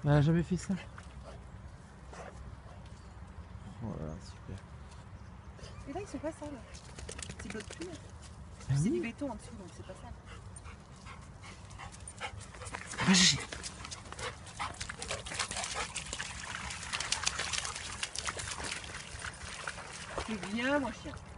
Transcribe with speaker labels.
Speaker 1: Elle a jamais fait ça. Oh là là, super.
Speaker 2: Et là, ils sont pas sales. C'est de l'eau de pluie.
Speaker 1: Ah
Speaker 2: C'est
Speaker 1: oui.
Speaker 2: du béton en dessous, donc c'est pas sale.
Speaker 1: Va chercher.
Speaker 2: C'est bien, mon chien.